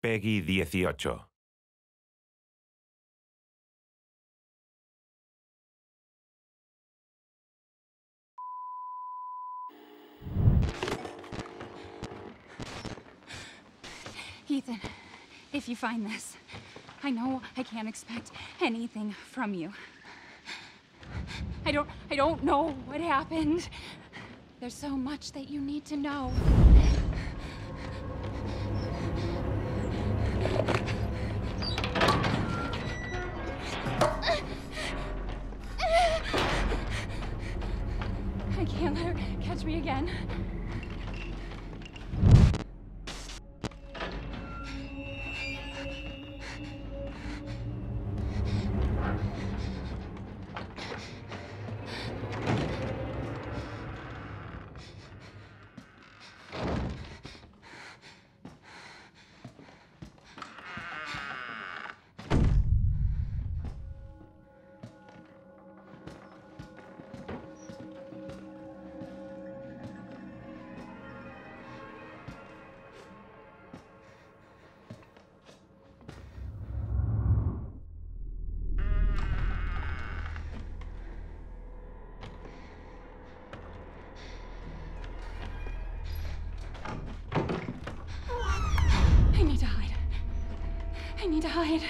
Peggy 18. Ethan, if you find this, I know I can't expect anything from you. I don't know what happened. There's so much that you need to know. I can't let her catch me again. I need to hide. I need to hide.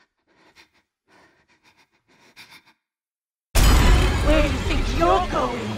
Where do you think you're going?